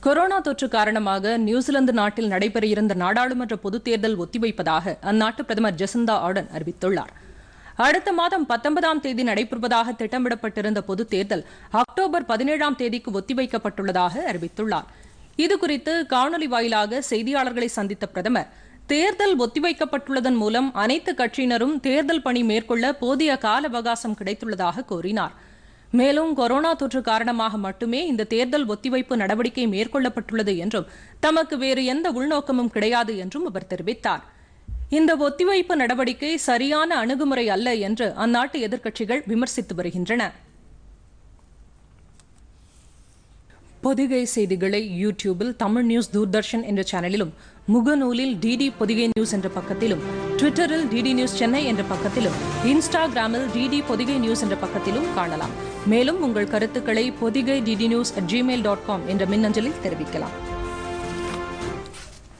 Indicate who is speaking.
Speaker 1: Corona தொற்று காரணமாக New Zealand நாட்டில் நடைபெற இருந்த நாடாளுமன்ற பொதுத் தேர்தல் ஒத்திவைப்பதாக அந்நாட்டு பிரதமர் ஜெசிந்தா ஆர்டன் அறிவித்துள்ளார். அடுத்த மாதம் 19ஆம் தேதி நடைபெறுவதாக திட்டமிடப்பட்டிருந்த பொதுத் தேர்தல் அக்டோபர் 17ஆம் தேதிக்கு ஒத்திவைக்கப்பட்டுள்ளதாக அறிவித்துள்ளார். இதுகுறித்து காணொலி வாயிலாக செய்தியாளர்களை சந்தித்த பிரதமர், தேர்தல் ஒத்திவைக்கப்பட்டுள்ளதன் மூலம் அனைத்து கட்சியினரும் தேர்தல் பணி மேற்கொள்ள போதிய கால அவகாசம் கிடைத்துள்ளதாக கூறினார். மேலும் கொரோனா தொற்று காரணமாக மட்டுமே இந்த தேர்தல் ஒத்திவைப்பு நடவடிக்கை மேற்கொள்ளப்பட்டுள்ளது என்றும் தமக்கு வேறு எந்த உள்நோக்கமும் கிடையாது என்றும் அவர் தெரிவித்தார். இந்த ஒத்திவைப்பு நடவடிக்கை சரியான அணுகுமுறை அல்ல என்று அந்நாட்டு எதிர்க்கட்சிகள் விமர்சித்து வருகின்றன. பொதிகை செய்திகளை யூடியூபில் தமிழ் நியூஸ் தூர்தர்ஷன் என்ற சேனலிலும், முகநூலில் டிடி பொதிகை நியூஸ் என்ற பக்கத்திலும், ட்விட்டரில் டிடி நியூஸ் சென்னை என்ற பக்கத்திலும், இன்ஸ்டாகிராமில் டிடி பொதிகை நியூஸ் என்ற பக்கத்திலும் காணலாம். மேலும் உங்கள் கருத்துக்களை பொதிகை DDnews@gmail.com என்ற மின்னஞ்சலில் தெரிவிக்கலாம்.